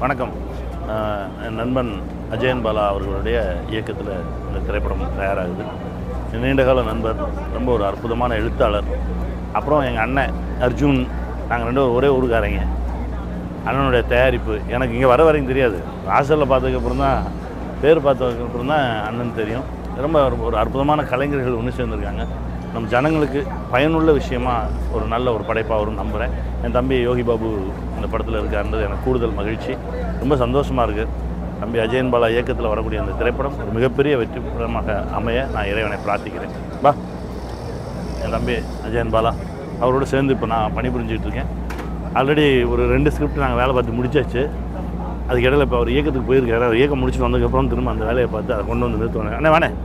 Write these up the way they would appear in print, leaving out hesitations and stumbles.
வணக்கம். என் நண்பன் அஜயன்பாலா அவர்களுடைய இயக்கத்தில் இந்த திரைப்படம் தயாராகுது. நீண்டகால நண்பர், ரொம்ப ஒரு அற்புதமான எழுத்தாளர். அப்புறம் எங்கள் அண்ணன் அர்ஜுன், நாங்கள் ரெண்டு ஒரே ஊருக்காரங்க. அண்ணனுடைய தயாரிப்பு எனக்கு இங்கே வர வரைக்கும் தெரியாது. ஹாஸ்டலில் பார்த்ததுக்கப்புறம் தான், பேர் பார்த்ததுக்கப்புறம் தான் அண்ணன் தெரியும். ரொம்ப ஒரு அற்புதமான கலைஞர்கள் ஒன்று சேர்ந்துருக்காங்க. நம்ம ஜனங்களுக்கு பயனுள்ள விஷயமாக ஒரு நல்ல ஒரு படைப்பாக வரும் நம்புகிறேன். என் தம்பி யோகி பாபு இந்த படத்தில் இருக்காருன்றது எனக்கு கூடுதல் மகிழ்ச்சி. ரொம்ப சந்தோஷமாக இருக்குது. தம்பி அஜயன்பாலா இயக்கத்தில் வரக்கூடிய அந்த திரைப்படம் ஒரு மிகப்பெரிய வெற்றி படமாக அமைய நான் இறைவனை பிரார்த்திக்கிறேன். என் தம்பி அஜயன்பாலா அவரோடு சேர்ந்து இப்போ நான் பணிபுரிஞ்சிக்கிட்டு இருக்கேன். ஆல்ரெடி ஒரு 2 ஸ்கிரிப்ட் நாங்கள் வேலை பார்த்து முடிச்சாச்சு. அதுக்கு இடையில இப்போ அவர் இயக்கத்துக்கு போயிருக்காரு. அவர் இயக்கம் முடிச்சுட்டு வந்ததுக்கப்புறம் திரும்ப அந்த வேலையை பார்த்து அதை கொண்டு வந்து நிறுத்துவாங்க. அண்ணே வானே,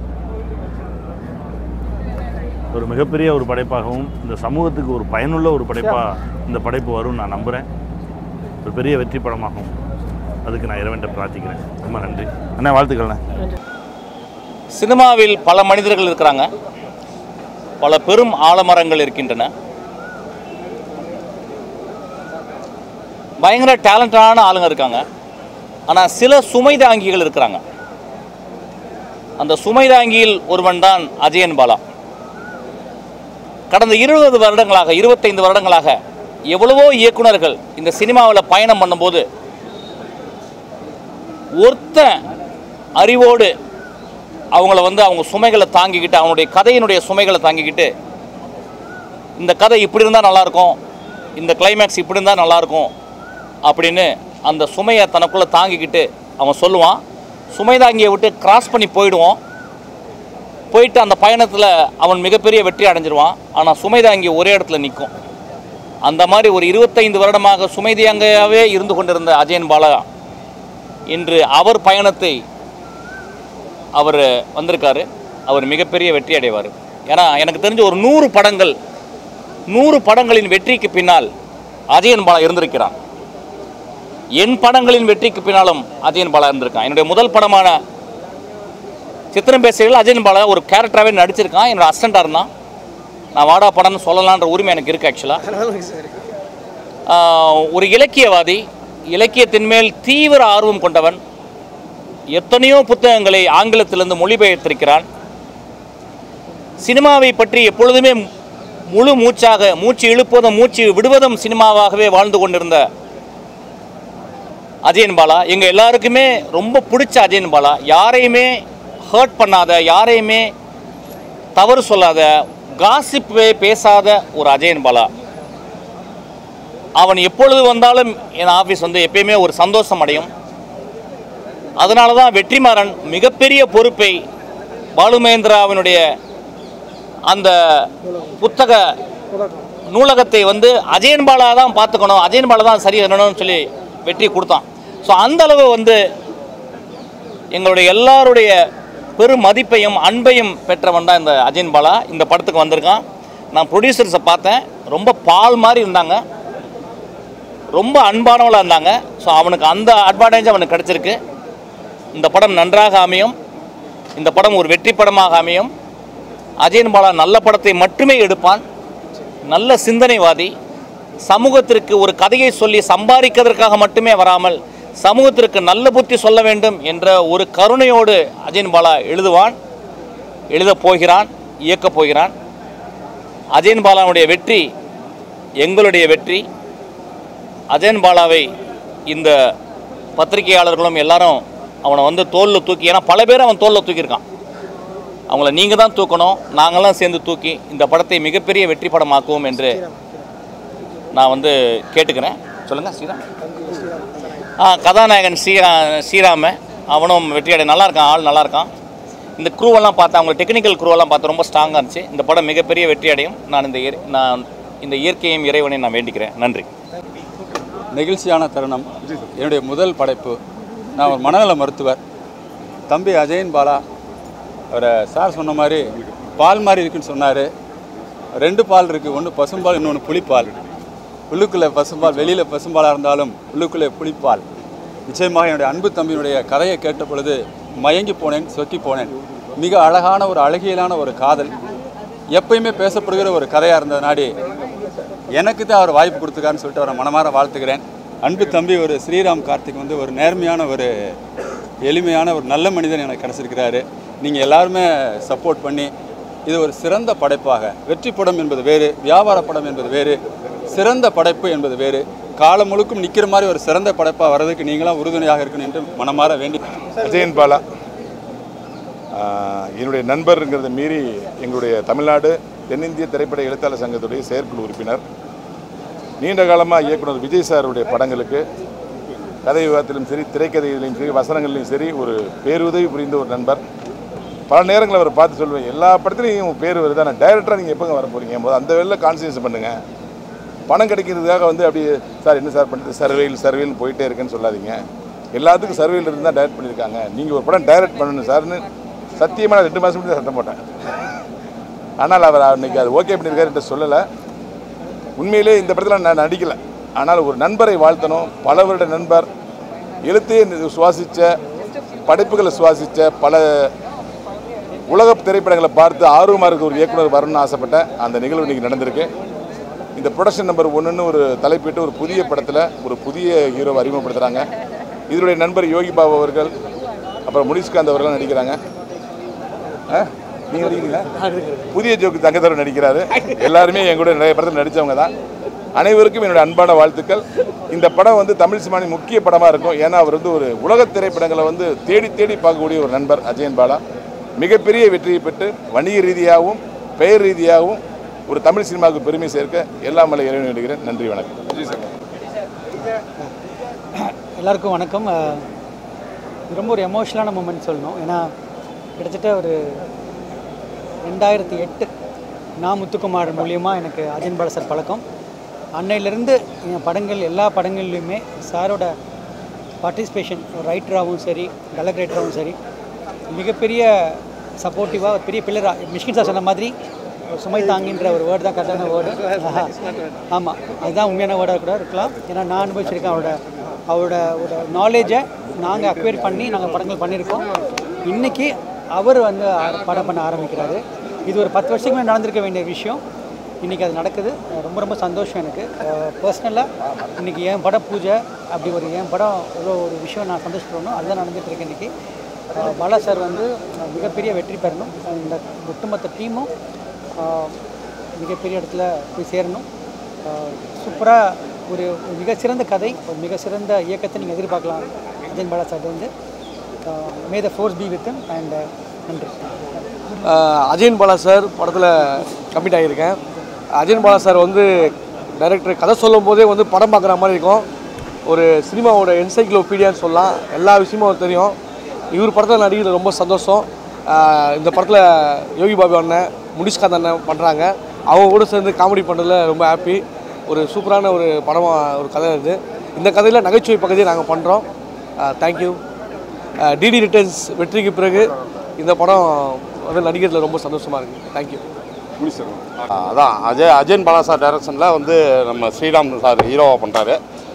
ஒரு மிகப்பெரிய ஒரு படைப்பாகவும் இந்த சமூகத்துக்கு ஒரு பயனுள்ள ஒரு படைப்பாக இந்த படைப்பு வரும் நான் நம்புகிறேன். ஒரு பெரிய வெற்றி படமாகும். அதுக்கு நான் இறைவன்கிட்ட பிரார்த்திக்கிறேன். ரொம்ப நன்றி அண்ணா, வாழ்த்துக்கள்ண்ணே. சினிமாவில் பல மனிதர்கள் இருக்கிறாங்க, பல பெரும் ஆலமரங்கள் இருக்கின்றன, பயங்கர டேலண்டான ஆளுங்க இருக்காங்க. ஆனால் சில சுமைதாங்கிகள் இருக்கிறாங்க. அந்த சுமைதாங்கியில் ஒருவன் தான் அஜயன்பாலா. கடந்த 20 வருடங்களாக 25 வருடங்களாக எவ்வளவோ இயக்குநர்கள் இந்த சினிமாவில் பயணம் பண்ணும்போது ஒருத்த அறிவோடு அவங்கள அவங்க சுமைகளை தாங்கிக்கிட்டு, அவனுடைய கதையினுடைய சுமைகளை தாங்கிக்கிட்டு, இந்த கதை இப்படி இருந்தால் நல்லாயிருக்கும், இந்த கிளைமேக்ஸ் இப்படி இருந்தால் நல்லாயிருக்கும் அப்படின்னு அந்த சுமையை தனக்குள்ளே தாங்கிக்கிட்டு அவன் சொல்லுவான். சுமை தாங்கியை விட்டு கிராஸ் பண்ணி போயிட்டு அந்த பயணத்தில் அவன் மிகப்பெரிய வெற்றி அடைஞ்சிருவான். ஆனால் சுமைதாங்கி ஒரே இடத்துல நிற்கும். அந்த மாதிரி ஒரு 25 வருடமாக சுமைதாங்கியாகவே இருந்து கொண்டிருந்த அஜயன்பாலா இன்று அவர் பயணத்தை அவர் வந்திருக்காரு. அவர் மிகப்பெரிய வெற்றி அடைவார். ஏன்னா எனக்கு தெரிஞ்ச ஒரு 100 படங்களின் வெற்றிக்கு பின்னால் அஜயன்பாலா இருந்திருக்கிறான். என் படங்களின் வெற்றிக்கு பின்னாலும் அஜயன்பாலா இருந்திருக்கான். என்னுடைய முதல் படமான சித்திரம் பேசுகையில் அஜயன்பாலா ஒரு கேரக்டராகவே நடிச்சிருக்கான். என்னோட அசிஸ்டண்டாக இருந்தான். நான் வாடா படம்னு சொல்லலான்ற உரிமை எனக்கு இருக்குது. ஆக்சுவலாக ஒரு இலக்கியவாதி, இலக்கியத்தின் மேல் தீவிர ஆர்வம் கொண்டவன். எத்தனையோ புத்தகங்களை ஆங்கிலத்திலிருந்து மொழிபெயர்த்திருக்கிறான். சினிமாவை பற்றி எப்பொழுதுமே முழு மூச்சு இழுப்பதும் மூச்சு விடுவதும் சினிமாவாகவே வாழ்ந்து கொண்டிருந்த அஜயன்பாலா எங்கள் எல்லாருக்குமே ரொம்ப பிடிச்ச அஜயன்பாலா. யாரையுமே ஹர்ட் பண்ணாத, யாரையுமே தவறு சொல்லாத, காசிப்பே பேசாத ஒரு அஜயன்பாலா. அவன் எப்பொழுது வந்தாலும் என் ஆஃபீஸ் எப்பயுமே ஒரு சந்தோஷம் அடையும். அதனால தான் வெற்றிமாறன் மிகப்பெரிய பொறுப்பை பாலுமகேந்திராவினுடைய அந்த புத்தக நூலகத்தை அஜயன்பாலா தான் பார்த்துக்கணும், அஜயன்பாலா தான் சரி வரணும்னு சொல்லி வெற்றி கொடுத்தான். ஸோ அந்தளவு எங்களுடைய எல்லாருடைய பெரும் மதிப்பையும் அன்பையும் பெற்றவன் தான் இந்த அஜயன்பாலா. இந்த படத்துக்கு வந்திருக்கான். நான் ப்ரொடியூசர்ஸை பார்த்தேன். ரொம்ப பால் மாதிரி இருந்தாங்க, ரொம்ப அன்பானவளாக இருந்தாங்க. ஸோ அவனுக்கு அந்த அட்வான்டேஜ் அவனுக்கு கிடச்சிருக்கு. இந்த படம் நன்றாக அமையும். இந்த படம் ஒரு வெற்றி படமாக அமையும். அஜயன்பாலா நல்ல படத்தை மட்டுமே எடுப்பான். நல்ல சிந்தனைவாதி. சமூகத்திற்கு ஒரு கதையை சொல்லி சம்பாதிக்கிறதுக்காக மட்டுமே வராமல் சமூகத்திற்கு நல்ல புத்தி சொல்ல வேண்டும் என்ற ஒரு கருணையோடு அஜயன்பாலா எழுதப் போகிறான், இயக்கப் போகிறான். அஜயன்பாலாவுடைய வெற்றி எங்களுடைய வெற்றி. அஜயன்பாலாவை இந்த பத்திரிகையாளர்களும் எல்லாரும் அவனை தோளில் தூக்கி, ஏன்னா பல பேர் அவன் தோளில் தூக்கியிருக்கான், அவங்கள நீங்கள் தான் தூக்கணும், நாங்களாம் சேர்ந்து தூக்கி இந்த படத்தை மிகப்பெரிய வெற்றி படமாக்குவோம் என்று நான் கேட்டுக்கிறேன். சொல்லுங்கள் ஸ்ரீராம். கதாநாயகன் ஸ்ரீராம அவனும் வெற்றியடை நல்லா இருக்கான், ஆள் நல்லா இருக்கான். இந்த குரூவெல்லாம் பார்த்தா, அவங்க டெக்னிக்கல் குரூவெல்லாம் பார்த்து ரொம்ப ஸ்ட்ராங்காக இருந்துச்சு. இந்த படம் மிகப்பெரிய வெற்றி அடையும். நான் இந்த இயற்கையும் இறைவனையும் நான் வேண்டிக்கிறேன். நன்றி. நெகிழ்ச்சியான தருணம். என்னுடைய முதல் படைப்பு. நான் ஒரு மனநல மருத்துவர். தம்பி அஜயன்பாலா அவரை சார் சொன்ன மாதிரி பால் மாதிரி இருக்குன்னு சொன்னார். 2 பால் இருக்குது. ஒன்று பசும்பால், இன்னொன்று புளிப்பால். உள்ளுக்குள்ளே பசும்பால், வெளியில் பசும்பாலாக இருந்தாலும் உள்ளுக்குள்ளே புளிப்பால். நிச்சயமாக என்னுடைய அன்பு தம்பியினுடைய கதையை கேட்ட பொழுது மயங்கி போனேன், சொக்கி போனேன். மிக அழகான ஒரு அழகியலான ஒரு காதல், எப்பயுமே பேசப்படுகிற ஒரு கதையாக இருந்தது நாடி எனக்கு தான் அவர் வாய்ப்பு கொடுத்துருக்காருன்னு சொல்லிட்டு அவரை மனமாற வாழ்த்துக்கிறேன். அன்பு தம்பி ஒரு ஸ்ரீராம் கார்த்திக் வந்து ஒரு நேர்மையான ஒரு எளிமையான ஒரு நல்ல மனிதன் எனக்கு கிடச்சிருக்கிறாரு. நீங்கள் எல்லாருமே சப்போர்ட் பண்ணி இது ஒரு சிறந்த படைப்பாக, வெற்றி படம் என்பது வேறு, வியாபார படம் என்பது வேறு, சிறந்த படைப்பு என்பது வேறு, காலம் முழுக்கும் நிற்கிற மாதிரி ஒரு சிறந்த படைப்பாக வர்றதுக்கு நீங்களாம் உறுதுணையாக இருக்கணும் என்று மனமாற வேண்டி. அஜயன்பாலா என்னுடைய நண்பருங்கிறத மீறி எங்களுடைய தமிழ்நாடு தென்னிந்திய திரைப்பட எழுத்தாளர் சங்கத்துடைய செயற்குழு உறுப்பினர். நீண்ட காலமாக இயக்குனர் விஜய் சாருடைய படங்களுக்கு கதை விவாதத்திலும் சரி, திரைக்கதையிலையும் சரி, வசனங்கள்லையும் சரி ஒரு பேருதவி புரிந்த ஒரு நண்பர். பல நேரங்களில் அவரை பார்த்து சொல்லுவேன், எல்லா படத்துலையும் பேர் வருது, ஆனால் டைரக்டராக நீங்கள் எப்போங்க வர போகிறீங்க போது அந்த வேலையில் கான்சன்ட்ரேட் பண்ணுங்கள். பணம் கிடைக்கிறதுக்காக வந்து அப்படியே சார் என்ன சார் பண்ணுறது சர்வேல் போயிட்டே இருக்குன்னு சொல்லாதீங்க. எல்லாத்துக்கும் சர்வேல் இருந்து தான் டைரக்ட் பண்ணியிருக்காங்க. நீங்கள் ஒரு படம் டைரக்ட் பண்ணணும் சார்னு சத்தியமாக நான் 2 மாதம் முன்னாடி சத்தம் போட்டேன். ஆனால் அவர் அன்றைக்கி அது ஓகே பண்ணியிருக்காருன்ட்டு சொல்லலை. உண்மையிலே இந்த படத்தில் நான் நடிக்கலை. ஆனால் ஒரு நண்பரை வாழ்த்தணும். பல வருட நண்பர், எழுத்தையே சுவாசித்த, படைப்புகளை சுவாசித்த, பல உலக திரைப்படங்களை பார்த்து ஆர்வமாக இருக்க ஒரு இயக்குனர் வரணும்னு ஆசைப்பட்டேன். அந்த நிகழ்வு இன்றைக்கி நடந்திருக்கு. இந்த ப்ரொடக்ஷன் நம்பர் 1ன்னு ஒரு தலைப்பிட்டு ஒரு புதிய படத்தில் ஒரு புதிய ஹீரோவை அறிமுகப்படுத்துகிறாங்க. இதனுடைய நண்பர் யோகி பாபு அவர்கள், அப்புறம் முனிஷ்காந்த் அவர்கள் நடிக்கிறாங்க. நீங்கள் நடிக்கிறீங்களா? புதிய ஜோக்கு தங்கத்தவர் நடிக்கிறாரு. எல்லாருமே எங்களுடைய நிறைய படத்தில் நடித்தவங்க தான். அனைவருக்கும் என்னுடைய அன்பான வாழ்த்துக்கள். இந்த படம் வந்து தமிழ் சினிமாவின் முக்கிய படமாக இருக்கும். ஏன்னா அவர் வந்து ஒரு உலக திரைப்படங்களை வந்து தேடி தேடி பார்க்கக்கூடிய ஒரு நண்பர் அஜயன்பாலா. மிகப்பெரிய வெற்றியை பெற்று வணிக ரீதியாகவும் பெயர் ரீதியாகவும் ஒரு தமிழ் சினிமாவுக்கு பெருமை சேர்க்க எல்லாம் வல்ல இறைவனை வேண்டுகிறேன். நன்றி, வணக்கம். எல்லாருக்கும் வணக்கம். இது ரொம்ப ஒரு எமோஷனலான மூமெண்ட் சொல்லணும். ஏன்னா கிட்டத்தட்ட ஒரு 2008 நான் முத்துக்குமார் மூலியமாக எனக்கு அஜயன்பாலா சார் பழக்கம். அன்னையிலேருந்து என் படங்கள் எல்லா படங்கள்லையுமே சாரோட பார்ட்டிசிபேஷன் ரைட்டராகவும் சரி, டயலாக் ரைட்டராகவும் சரி, மிகப்பெரிய சப்போர்ட்டிவாக ஒரு பெரிய பில்லராக, மிஷ்கின் சார் சொன்ன மாதிரி சுமை தாங்கின்ற ஒரு வேர்டு தான் கரெக்டான வேர்டு. ஆமாம், அதுதான் உண்மையான வேர்டாக கூட இருக்கலாம். ஏன்னா நான் அனுபவிச்சிருக்கேன். அவரோட ஒரு நாலேஜை நாங்கள் அக்வயர் பண்ணி நாங்கள் படங்கள் பண்ணியிருக்கோம். இன்றைக்கி அவர் வந்து படம் பண்ண ஆரம்பிக்கிறாரு. இது ஒரு 10 வருஷங்களுக்கு நடந்திருக்க வேண்டிய விஷயம். இன்றைக்கி அது நடக்குது. ரொம்ப ரொம்ப சந்தோஷம் எனக்கு. பர்சனலாக இன்றைக்கி என் படம் பூஜை, அப்படி ஒரு என் படம் எவ்வளோ ஒரு விஷயம் நான் சந்தோஷப்படணும், அதுதான் நடந்துகிட்ருக்கு. இன்றைக்கி பாலா சார் வந்து மிகப்பெரிய வெற்றி பெறணும். இந்த ஒட்டுமொத்த டீமும் மிகப்பெரிய இடத்துல போய் சேரணும். சூப்பராக ஒரு மிக சிறந்த கதை, ஒரு மிக சிறந்த இயக்கத்தை நீங்கள் எதிர்பார்க்கலாம் அஜயன்பாலா சார் வந்து. May the force be with and நன்றி. அஜயன்பாலா சார் படத்தில் கமிட் ஆகியிருக்கேன். அஜயன்பாலா சார் வந்து டைரக்டர் கதை சொல்லும் போதே வந்து படம் பார்க்குற மாதிரி இருக்கும். ஒரு சினிமாவோட என்சைக்ளோபீடியான்னு சொல்லலாம். எல்லா விஷயமும் தெரியும். இவர் படத்தில் நடிக்கிறது ரொம்ப சந்தோஷம். இந்த படத்தில் யோகி பாபு அண்ணன், முனிஷ்காந்த் அண்ணன் பண்ணுறாங்க. அவங்க கூட சேர்ந்து காமெடி பண்ணுறதுல ரொம்ப ஹாப்பி. ஒரு சூப்பரான ஒரு படமாக ஒரு கதை இது. இந்த கதையில் நகைச்சுவை பகுதியை நாங்கள் பண்ணுறோம். தேங்க்யூ. டிடி ரிட்டர்ன்ஸ் வெற்றிக்கு பிறகு இந்த படம் வந்து நடிக்கிறதுல ரொம்ப சந்தோஷமாக இருக்குது. தேங்க்யூ. அதான் அஜயன்பாலா சார் டைரக்ஷனில் வந்து நம்ம ஸ்ரீராம் சார் ஹீரோவாக பண்ணுறாரு.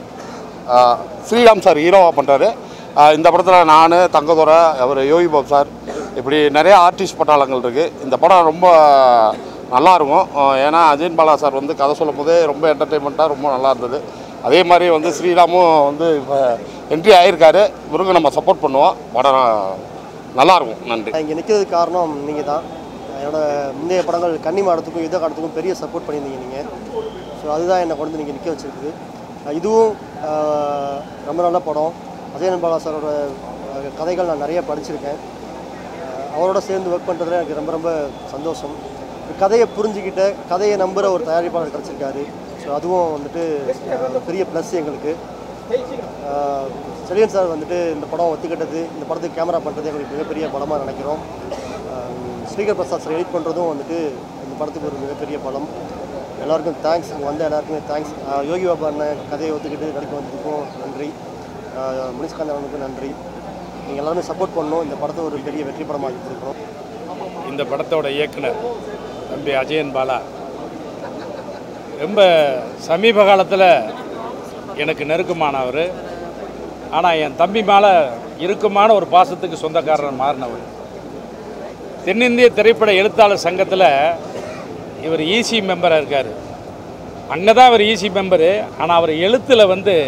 இந்த படத்தில் நான், தங்கதுரை, அவர் யோகி பாபு சார், இப்படி நிறைய ஆர்டிஸ்ட் பட்டாளங்கள் இருக்குது. இந்த படம் ரொம்ப நல்லாயிருக்கும். ஏன்னா அஜயன்பாலா சார் வந்து கதை சொல்லும் போதே ரொம்ப என்டர்டெயின்மெண்ட்டாக ரொம்ப நல்லா இருந்தது. அதே மாதிரி வந்து ஸ்ரீராமும் வந்து இப்போ என்ட்ரி ஆகியிருக்காரு. இவருக்கும் நம்ம சப்போர்ட் பண்ணுவோம். படம் நல்லாயிருக்கும். நன்றி. இங்கே நிற்கிறதுக்கு காரணம் நீங்கள் தான். என்னோடய முந்தைய படங்கள் கன்னிமாடத்துக்கும் யுத்த காலத்துக்கும் பெரிய சப்போர்ட் பண்ணியிருந்தீங்க நீங்கள். ஸோ அதுதான் என்னை கொண்டு நீங்கள் நிற்க வச்சுருக்குது. இதுவும் ரொம்ப நல்ல படம். அஜயன்பாலா சாரோட கதைகள் நான் நிறைய படிச்சிருக்கேன். அவரோட சேர்ந்து ஒர்க் பண்ணுறதுல எனக்கு ரொம்ப ரொம்ப சந்தோஷம். கதையை புரிஞ்சுக்கிட்ட, கதையை நம்புகிற ஒரு தயாரிப்பாளர் கிடச்சிருக்காரு. ஸோ அதுவும் வந்துட்டு பெரிய ப்ளஸ் எங்களுக்கு. செலியன் சார் வந்துட்டு இந்த படம் ஒத்துக்கிட்டது, இந்த படத்துக்கு கேமரா பண்ணுறது எங்களுக்கு மிகப்பெரிய பலமாக நினைக்கிறோம். ஸ்ரீகர் பிரசாத் சார் எடிட் பண்ணுறதும் வந்துட்டு இந்த படத்துக்கு ஒரு மிகப்பெரிய பலம். எல்லாருக்கும் தேங்க்ஸ். இங்கே வந்த எல்லாருக்குமே தேங்க்ஸ். யோகி பாபா அண்ணன் கதையை ஒத்துக்கிட்டு நடிக்க வந்ததுக்கும் நன்றி. முனிஷ்காந்த் அவனுக்கும் நன்றி. நீங்கள் எல்லாருமே சப்போர்ட் பண்ணணும். இந்த படத்தை ஒரு பெரிய வெற்றி படமாக கொடுக்குறோம். இந்த படத்தோட இயக்குனர் தம்பி அஜயன்பாலா ரொம்ப சமீப காலத்தில் எனக்கு நெருக்கமானவர். ஆனால் என் தம்பி மேலே இறுக்கமான ஒரு பாசத்துக்கு சொந்தக்காரன் மாறினவர். தென்னிந்திய திரைப்பட எழுத்தாளர் சங்கத்தில் இவர் ஈசி மெம்பராக இருக்கார். அங்கே தான் அவர் ஈசி மெம்பரு. ஆனால் அவர் எழுத்தில் வந்து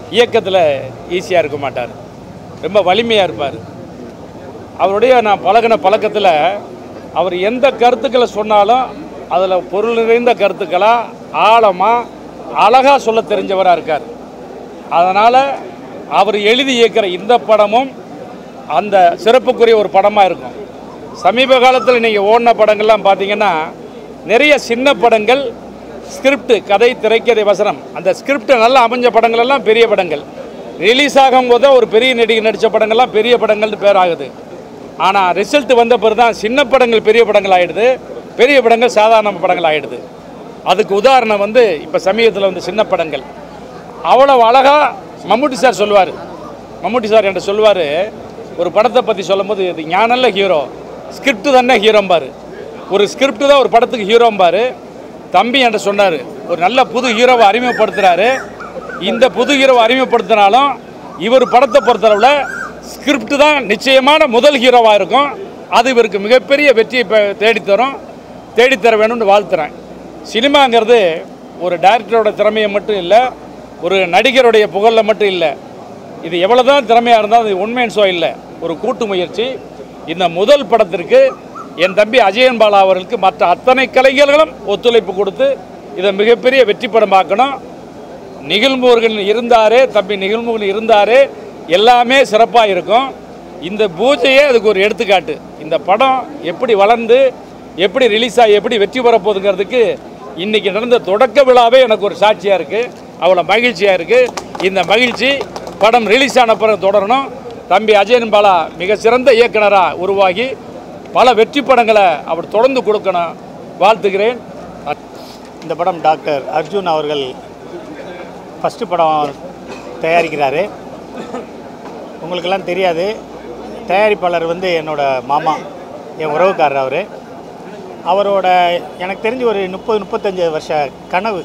இயக்கத்தில் ஈஸியாக இருக்க மாட்டார், ரொம்ப வலிமையாக இருப்பார். அவருடைய நான் பழகின பழக்கத்தில் அவர் எந்த கருத்துக்களை சொன்னாலும் அதில் பொருள் நிறைந்த கருத்துக்களாக ஆழமாக அழகாக சொல்ல தெரிஞ்சவராக இருக்கார். அதனால் அவர் எழுதி இயக்கிற இந்த படமும் அந்த சிறப்புக்குரிய ஒரு படமாக இருக்கும். சமீப காலத்தில் நீங்கள் ஓடின படங்கள்லாம் பார்த்தீங்கன்னா நிறைய சின்ன படங்கள், ஸ்கிரிப்டு, கதை, திரைக்கதை, வசனம், அந்த ஸ்கிரிப்டு நல்லா அமைஞ்ச படங்கள் எல்லாம் பெரிய படங்கள். ரிலீஸ் ஆகும்போது ஒரு பெரிய நடிகர் நடித்த படங்கள்லாம் பெரிய படங்கள்னு பேர் ஆகுது. ஆனால் ரிசல்ட் வந்த பிறகு தான் சின்ன படங்கள் பெரிய படங்கள் ஆகிடுது, பெரிய படங்கள் சாதாரண படங்கள் ஆகிடுது. அதுக்கு உதாரணம் வந்து இப்போ சமீபத்தில் வந்து சின்ன படங்கள். அவ்வளோ அழகாக மம்முட்டி சார் சொல்லுவார். மம்முட்டி சார் என்கிட்ட சொல்லுவார், ஒரு படத்தை பற்றி சொல்லும்போது இது ஞானல்ல ஹீரோ, ஸ்கிரிப்டு தானே ஹீரோம்பார். ஒரு ஸ்கிரிப்டு தான் ஒரு படத்துக்கு ஹீரோம்பார். தம்பி என்கிட்ட சொன்னார், ஒரு நல்ல புது ஹீரோவை அறிமுகப்படுத்துகிறாரு. இந்த புது ஹீரோவை அறிமுகப்படுத்தினாலும் இவர் படத்தை பொறுத்தளவில் ஸ்கிரிப்டு தான் நிச்சயமான முதல் ஹீரோவாக இருக்கும். அது இவருக்கு மிகப்பெரிய வெற்றியை தேடித்தர வேணும்னு வாழ்த்துறேன். சினிமாங்கிறது ஒரு டைரக்டரோட திறமையை மட்டும் இல்லை, ஒரு நடிகருடைய புகழில் மட்டும் இல்லை. இது எவ்வளோ தான் திறமையாக இருந்தாலும் அது உண்மைன்னு ஷோ இல்லை, ஒரு கூட்டு முயற்சி. இந்த முதல் படத்திற்கு என் தம்பி அஜயன்பாலா அவர்களுக்கு மற்ற அத்தனை கலைஞர்களும் ஒத்துழைப்பு கொடுத்து இதை மிகப்பெரிய வெற்றி படமாக்கணும். நிகழ்முருகன் இருந்தாரே, தம்பி நிகழ்முருகன் இருந்தாரே, எல்லாமே சிறப்பாக இருக்கும். இந்த பூஜையே அதுக்கு ஒரு எடுத்துக்காட்டு. இந்த படம் எப்படி வளர்ந்து எப்படி ரிலீஸ் ஆகி எப்படி வெற்றி பெறப்போகுதுங்கிறதுக்கு இன்றைக்கி நடந்த தொடக்க விழாவே எனக்கு ஒரு சாட்சியாக இருக்குது. அவ்வளோ மகிழ்ச்சியாக இருக்குது. இந்த மகிழ்ச்சி படம் ரிலீஸ் ஆன பிறகு தொடரணும். தம்பி அஜயன்பாலா மிக சிறந்த இயக்குனராக உருவாகி பல வெற்றி படங்களை அவர் தொடர்ந்து கொடுக்கணும். வாழ்த்துகிறேன். இந்த படம் டாக்டர் அர்ஜுன் அவர்கள் ஃபஸ்ட்டு படம் தயாரிக்கிறாரு. உங்களுக்கெல்லாம் தெரியாது, தயாரிப்பாளர் வந்து என்னோடய மாமா, என் உறவுக்காரர். அவரோட எனக்கு தெரிஞ்சு ஒரு 30-35 வருஷ கனவு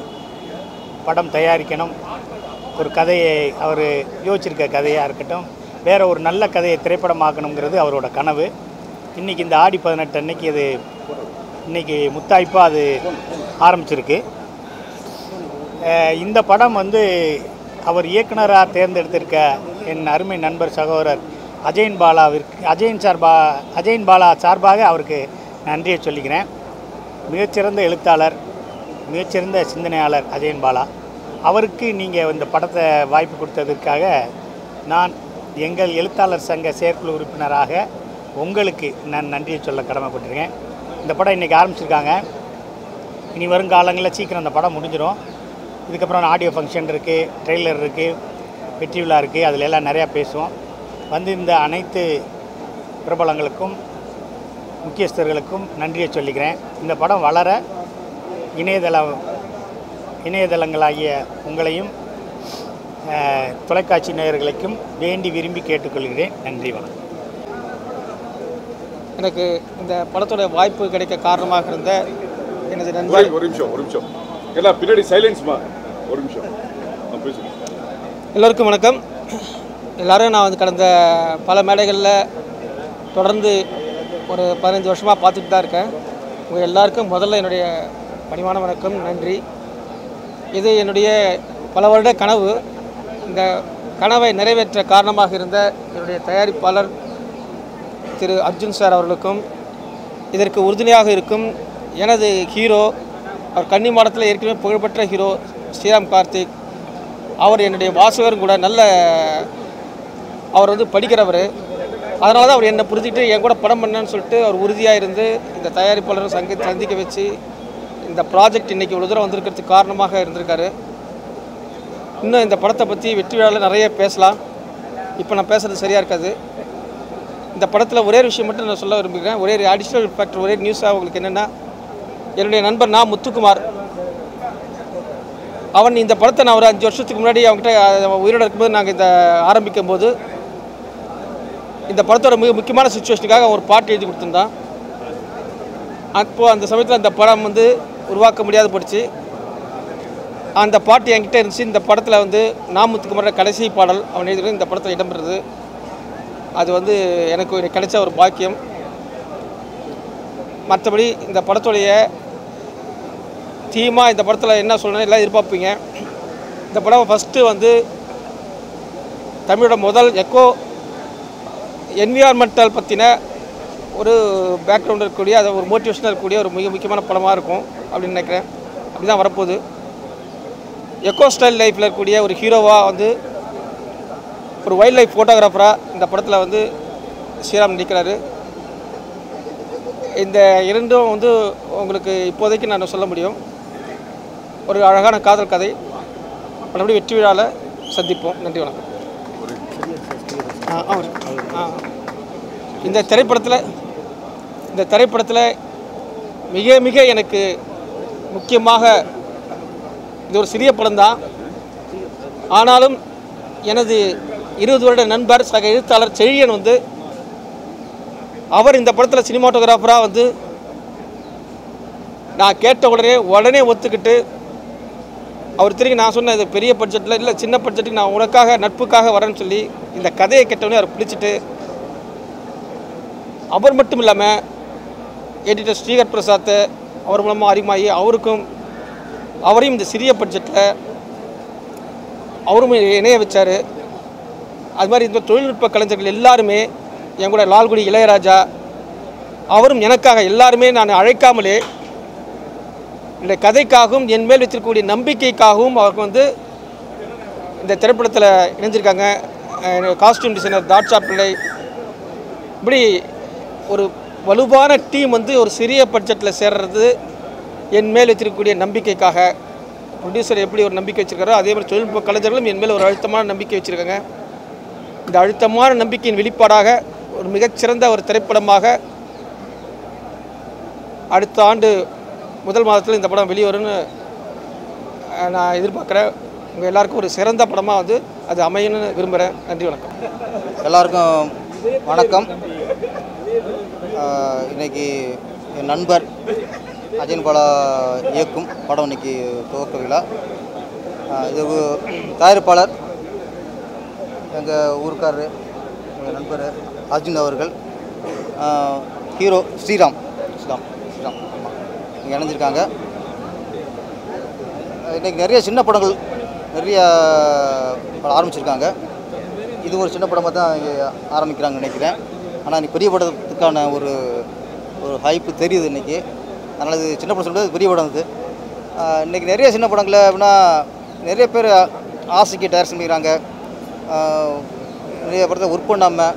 படம் தயாரிக்கணும். ஒரு கதையை அவர் யோசிச்சிருக்க கதையாக இருக்கட்டும், வேறு ஒரு நல்ல கதையை திரைப்படமாக்கணுங்கிறது அவரோட கனவு. இன்றைக்கி இந்த ஆடி 18 அன்னைக்கு அது இன்றைக்கி முத்தாய்ப்பாக அது ஆரம்பிச்சிருக்கு. இந்த படம் வந்து அவர் இயக்குனராக தேர்ந்தெடுத்திருக்க என் அருமை நண்பர் சகோதரர் அஜயன்பாலா சார்பாக அவருக்கு நன்றியை சொல்லிக்கிறேன். மிகச்சிறந்த எழுத்தாளர், மிகச்சிறந்த சிந்தனையாளர் அஜயன்பாலா அவருக்கு நீங்கள் இந்த படத்தை வாய்ப்பு கொடுத்ததற்காக நான் எங்கள் எழுத்தாளர் சங்க செயற்குழு உறுப்பினராக உங்களுக்கு நான் நன்றியை சொல்ல கடமைப்பட்டிருக்கேன். இந்த படம் இன்றைக்கி ஆரம்பிச்சிருக்காங்க. இனி வருங்காலங்களில் சீக்கிரம் அந்த படம் முடிஞ்சிடும். இதுக்கப்புறம் ஆடியோ ஃபங்க்ஷன் இருக்குது, ட்ரெய்லர் இருக்குது, வெற்றி விழா இருக்குது, அதில் எல்லாம் நிறையா பேசுவோம். வந்து இந்த அனைத்து பிரபலங்களுக்கும் முக்கியஸ்தர்களுக்கும் நன்றியை சொல்லிக்கிறேன். இந்த படம் வளர இணையதளங்களாகிய உங்களையும் தொலைக்காட்சி நேயர்களுக்கும் வேண்டி விரும்பி கேட்டுக்கொள்கிறேன். நன்றி, வணக்கம். எனக்கு இந்த படத்தோட வாய்ப்பு கிடைக்க காரணமாக இருந்த எனது நண்பர் ஒரு நிமிஷம் எல்லாம் பின்னாடி சைலன்ஸ்மா, ஒரு நிமிஷம் எல்லோருக்கும் வணக்கம். எல்லோரும் நான் வந்து கடந்த பல மேடைகளில் தொடர்ந்து ஒரு 15 வருஷமாக பார்த்துட்டு தான் இருக்கேன். உங்கள் எல்லாருக்கும் முதல்ல என்னுடைய பணிவான வணக்கம், நன்றி. இது என்னுடைய பல வருட கனவு. இந்த கனவை நிறைவேற்ற காரணமாக இருந்த என்னுடைய தயாரிப்பாளர் திரு அர்ஜுன் சார் அவர்களுக்கும், இதற்கு உறுதுணையாக இருக்கும் எனது ஹீரோ, அவர் கன்னி மாடத்தில் ஏற்கனவே புகழ்பெற்ற ஹீரோ ஸ்ரீராம் கார்த்திக், அவர் என்னுடைய வாசகரும் கூட. நல்ல அவர் வந்து படிக்கிறவர், அதனால தான் அவர் என்னை புரிஞ்சுக்கிட்டு என் கூட படம் பண்ணேன்னு சொல்லிட்டு அவர் உறுதியாக இருந்து இந்த தயாரிப்பாளரும் சந்திக்க வச்சு இந்த ப்ராஜெக்ட் இன்றைக்கி இவ்வளோ தூரம் வந்திருக்கிறதுக்கு காரணமாக இருந்திருக்காரு. இன்னும் இந்த படத்தை பற்றி வெற்றி விழாவில் நிறைய பேசலாம், இப்போ நான் பேசுகிறது சரியாக இருக்காது. இந்த படத்தில் ஒரே விஷயம் மட்டும் நான் சொல்ல விரும்புகிறேன். ஒரே அடிஷ்னல் ஃபேக்டர், ஒரே நியூஸாக உங்களுக்கு என்னென்னா, என்னுடைய நண்பர் நான் முத்துக்குமார், அவன் இந்த படத்தை நான் ஒரு 5 வருஷத்துக்கு முன்னாடி அவங்ககிட்ட உயிரோடு இருக்கும்போது நாங்கள் இந்த ஆரம்பிக்கும் போது இந்த படத்தோட மிக முக்கியமான சுச்சுவேஷனுக்காக ஒரு பாட்டு எழுதி கொடுத்துருந்தான். அப்போது அந்த சமயத்தில் அந்த படம் வந்து உருவாக்க முடியாது போயிடுச்சு. அந்த பாட்டு என்கிட்ட இருந்துச்சு. இந்த படத்தில் வந்து நான் முத்துக்குமாரோட கடைசி பாடல் அவன் எழுதி இந்த படத்தில் இடம்பெறுது. அது வந்து எனக்கு கிடைச்ச ஒரு பாக்கியம். மற்றபடி இந்த படத்துடைய தீமாக இந்த படத்தில் என்ன சொல்லணும் எல்லாம் எதிர்பார்ப்பீங்க. இந்த படம் ஃபஸ்ட்டு வந்து தமிழோட முதல் எக்கோ என்விரான்மெண்டல் பற்றின ஒரு பேக்ரவுண்ட் இருக்கக்கூடிய அது ஒரு மோட்டிவேஷனாக இருக்கக்கூடிய ஒரு மிக முக்கியமான படமாக இருக்கும் அப்படின்னு நினைக்கிறேன். அப்படி தான் வரப்போகுது. எக்கோ ஸ்டைல் லைஃப்பில் இருக்கக்கூடிய ஒரு ஹீரோவாக வந்து ஒரு வைல்ட் லைஃப் ஃபோட்டோகிராஃபராக இந்த படத்தில் வந்து ஸ்ரீராம் நடிக்கிறாரு. இந்த இரண்டும் வந்து உங்களுக்கு இப்போதைக்கு நான் சொல்ல முடியும். ஒரு அழகான காதல் கதை. மறுபடியும் வெற்றி விழாவில் சந்திப்போம். நன்றி, வணக்கம். இந்த திரைப்படத்தில் மிக மிக எனக்கு முக்கியமாக இது ஒரு சிறிய படம்தான். ஆனாலும் எனது 20 வருட நண்பர் சக எழுத்தாளர் செழியன் வந்து அவர் இந்த படத்தில் சினிமாட்டோகிராஃபராக வந்து நான் கேட்ட உடனே ஒத்துக்கிட்டு அவர் திரும்பி நான் சொன்ன இது பெரிய பட்ஜெட்டில் இல்லை சின்ன பட்ஜெட்டுக்கு நான் உனக்காக நட்புக்காக வரேன்னு சொல்லி இந்த கதையை கேட்டவுடனே அவர் பிடிச்சிட்டு அவர் மட்டும் இல்லாமல் எடிட்டர் ஸ்ரீகர் பிரசாத்தை அவர் மூலமாக அறிமுகமாகி அவரையும் இந்த சிறிய பட்ஜெட்டில் அவரும் இணைய வச்சார். அது மாதிரி இந்த தொழில்நுட்ப கலைஞர்கள் எல்லாருமே என் கூட லால்குடி இளையராஜா அவரும் எனக்காக எல்லாருமே நான் அழைக்காமலே இந்த கதைக்காகவும் என் மேல் வச்சிருக்கக்கூடிய நம்பிக்கைக்காகவும் அவருக்கு வந்து இந்த திரைப்படத்தில் இணைஞ்சிருக்காங்க. காஸ்டியூம் டிசைனர் தாட்சா பிள்ளை, இப்படி ஒரு வலுவான டீம் வந்து ஒரு சிறிய பட்ஜெட்டில் சேர்றது என் மேல் வச்சிருக்கக்கூடிய நம்பிக்கைக்காக. ப்ரொடியூசர் எப்படி ஒரு நம்பிக்கை வச்சுருக்காரோ அதே மாதிரி தொழில்நுட்ப கலைஞர்களும் என் மேல் ஒரு அழுத்தமான நம்பிக்கை வச்சுருக்காங்க. இந்த அழுத்தமான நம்பிக்கையின் வெளிப்பாடாக ஒரு மிகச்சிறந்த ஒரு திரைப்படமாக அடுத்த ஆண்டு முதல் மாதத்தில் இந்த படம் வெளிவரும்னு நான் எதிர்பார்க்குறேன். உங்கள் எல்லாருக்கும் ஒரு சிறந்த படமாக வந்து அது அமையணும்னு விரும்புகிறேன். நன்றி, வணக்கம். எல்லாருக்கும் வணக்கம். இன்றைக்கி என் நண்பர் அஜயன்பாலா இயக்கும் படம் இன்றைக்கி துவக்க விழா. இது தயாரிப்பாளர் எங்கள் ஊருக்காரர் எங்கள் நண்பர் அர்ஜுன் அவர்கள், ஹீரோ ஸ்ரீராம் இங்கே இணைஞ்சிருக்காங்க. இன்றைக்கி நிறைய சின்ன படங்கள் ஆரம்பிச்சிருக்காங்க. இது ஒரு சின்ன படமாக தான் இங்கே ஆரம்பிக்கிறாங்கன்னு நினைக்கிறேன். ஆனால் இன்றைக்கி பெரிய படத்துக்கான ஒரு ஹைப்பு தெரியுது இன்றைக்கி. அதனால் இது சின்ன படம் சொல்கிறது பெரிய படம் இது. இன்றைக்கி நிறைய சின்ன படங்களில் அப்படின்னா நிறைய பேர் ஆசைக்கு டைரக்ஷன் பண்ணிக்கிறாங்க. நிறைய படத்தை ஒர்க் பண்ணாமல்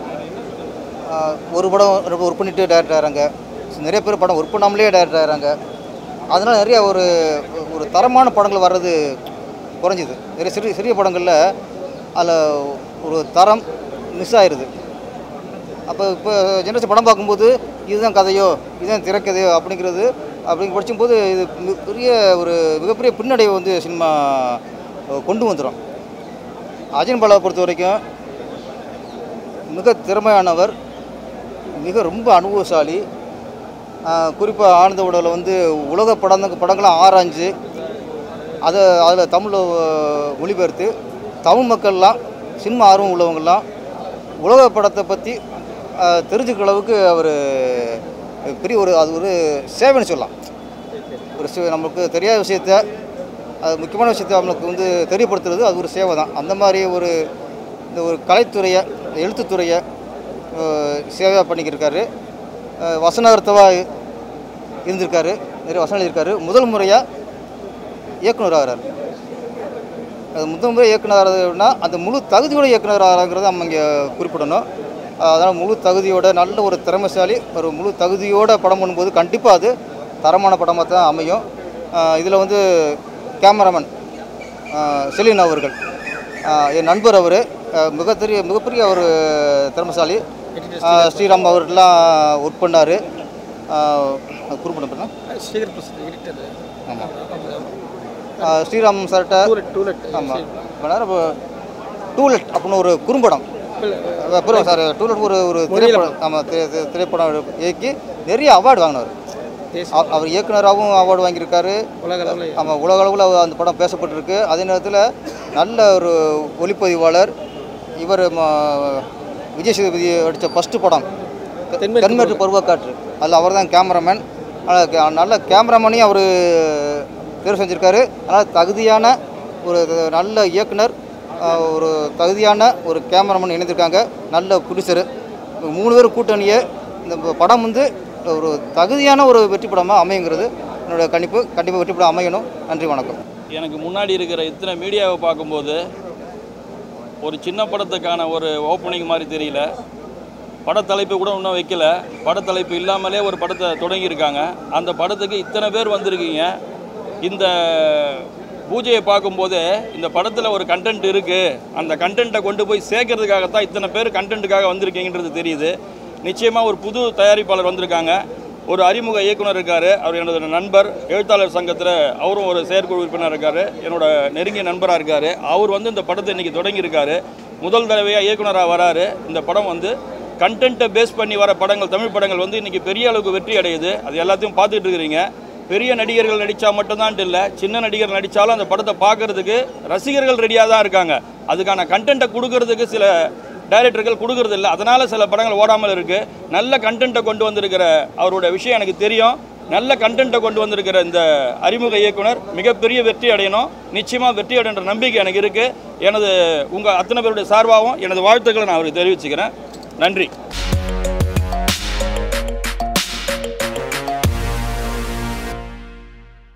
ஒரு படம் ஒர்க் பண்ணிவிட்டு டைரக்டர் ஆகிறாங்க. நிறைய பேர் படம் ஒர்க் பண்ணாமலே டைரக்டர் ஆகிறாங்க. அதனால் நிறையா ஒரு தரமான படங்கள் வர்றது குறைஞ்சிது. நிறைய சிறிய படங்களில் அதில் ஒரு தரம் மிஸ் ஆயிடுது. இப்போ ஜெனரேஷன் படம் பார்க்கும்போது இதுதான் கதையோ இதுதான் திரைக்கதையோ அப்படி படிக்கும்போது இது மிகப்பெரிய பின்னடைவை வந்து சினிமா கொண்டு வந்துடும். அஜயன்பாலாவை பொறுத்த வரைக்கும் மிக திறமையானவர், ரொம்ப அனுபவசாலி. குறிப்பாக ஆனந்த உடலில் வந்து உலக படங்கள்லாம் ஆராய்ஞ்சு அதில் தமிழில் மொழிபெயர்த்து தமிழ் மக்கள்லாம் சினிமா ஆர்வம் உள்ளவங்கள்லாம் உலக படத்தை பற்றி தெரிஞ்சுக்கிற அளவுக்கு அவர் பெரிய அது ஒரு சேவைன்னு சொல்லலாம். நமக்கு தெரியாத விஷயத்த அது முக்கியமான விஷயத்தை நம்மளுக்கு வந்து தெரியப்படுத்துறது அது ஒரு சேவை தான். அந்த மாதிரி இந்த ஒரு கலைத்துறையை எழுத்துத்துறையை சேவையாக பண்ணிக்கிருக்காரு. வசனகர்த்தவாக இருந்திருக்காரு, நிறைய வசனம் எழுதியிருக்காரு. முதல் முறையாக இயக்குனர் ஆகிறார். அது முதல் முறை இயக்குனர் ஆகிறதுனா அந்த முழு தகுதியோட இயக்குனர் ஆகிறாங்கிறத நம்ம இங்கே குறிப்பிடணும். அதனால் முழு தகுதியோட நல்ல ஒரு திறமைசாலி ஒரு முழு தகுதியோடு படம் பண்ணும்போது கண்டிப்பாக அது தரமான படமாக தான் அமையும். இதில் வந்து கேமராமேன் செலின் அவர்கள் என் நண்பர், அவர் மிகப்பெரிய ஒரு திறமைசாலி. ஸ்ரீராம் அவர்கள்லாம் ஒர்க் பண்ணார். குறிப்பிட ஆமாம், ஸ்ரீராம் சார்கிட்ட ஆமாம் பண்ணார். டூலெட் அப்படின்னு ஒரு குறும்படம் சார், டூலெட் ஒரு திரைப்படம். ஆமாம், திரைப்படம் இயக்கி நிறைய அவார்டு வாங்கினார். அவர் இயக்குனராகவும் அவார்டு வாங்கியிருக்காரு. ஆமாம், உலக அளவில் அந்த படம் பேசப்பட்டிருக்கு. அதே நேரத்தில் நல்ல ஒரு ஒளிப்பதிவாளர். இவர் விஜய் சேதுபதி அடித்த ஃபஸ்ட்டு படம் தென்மேற்கு பருவக்காற்று, அதில் அவர் தான் கேமராமேன். நல்ல கேமராமேனையும் அவர் தேர்வு செஞ்சுருக்காரு. அதனால் தகுதியான ஒரு நல்ல இயக்குனர், ஒரு தகுதியான ஒரு கேமராமேன் இணைந்திருக்காங்க, நல்ல ப்ரொடியூசரு. 3 பேர் கூட்டணியை இந்த படம் வந்து ஒரு தகுதியான ஒரு வெற்றி படமாக அமையுங்கிறது என்னோடய கணிப்பு. கண்டிப்பாக வெற்றி படம் அமையணும். நன்றி, வணக்கம். எனக்கு முன்னாடி இருக்கிற இத்தனை மீடியாவை பார்க்கும்போது ஒரு சின்ன படத்துக்கான ஒரு ஓப்பனிங் மாதிரி தெரியல. படத்தலைப்பு கூட இன்னும் வைக்கல. படத்தலைப்பு இல்லாமலே ஒரு படத்தை தொடங்கியிருக்காங்க. அந்த படத்துக்கு இத்தனை பேர் வந்திருக்கீங்க. இந்த பூஜையை பார்க்கும்போது இந்த படத்தில் ஒரு கண்டென்ட் இருக்குது, அந்த கண்டென்ட்டை கொண்டு போய் சேர்க்கறதுக்காகத்தான் இத்தனை பேர் கண்டென்ட்டுக்காக வந்திருக்கீங்கன்றது தெரியுது. நிச்சயமாக ஒரு புது தயாரிப்பாளர் வந்திருக்காங்க, ஒரு அறிமுக இயக்குனர் இருக்கார். அவர் என்னோட நண்பர், எழுத்தாளர் சங்கத்தில் அவரும் ஒரு செயற்குழு உறுப்பினர் இருக்கார், என்னோட நெருங்கிய நண்பராக இருக்கார். அவர் வந்து இந்த படத்தை இன்றைக்கி தொடங்கியிருக்காரு. முதல் தடவையாக இயக்குனராக வராரு. இந்த படம் வந்து கண்டென்ட்டை பேஸ் பண்ணி வர படங்கள், தமிழ் படங்கள் வந்து இன்றைக்கி பெரிய அளவுக்கு வெற்றி அடையுது. அது எல்லாத்தையும் பார்த்துட்டு இருக்கிறீங்க. பெரிய நடிகர்கள் நடித்தா மட்டும்தான் இல்லை, சின்ன நடிகர்கள் நடித்தாலும் அந்த படத்தை பார்க்குறதுக்கு ரசிகர்கள் ரெடியாக தான் இருக்காங்க. அதுக்கான கண்டென்ட்டை கொடுக்கறதுக்கு சில டைரக்டர்கள் கொடுக்கறது இல்லை. அதனால் சில படங்கள் ஓடாமல் இருக்குது. நல்ல கண்டென்ட்டை கொண்டு வந்திருக்கிற அவரோட விஷயம் எனக்கு தெரியும். நல்ல கண்டென்ட்டை கொண்டு வந்திருக்கிற இந்த அறிமுக இயக்குனர் மிகப்பெரிய வெற்றி அடையணும். நிச்சயமாக வெற்றி அடைன்ற நம்பிக்கை எனக்கு இருக்குது. எனது உங்கள் அத்தனை பேருடைய சார்பாகவும் எனது வாழ்த்துக்களை நான் அவருக்கு தெரிவிச்சுக்கிறேன். நன்றி.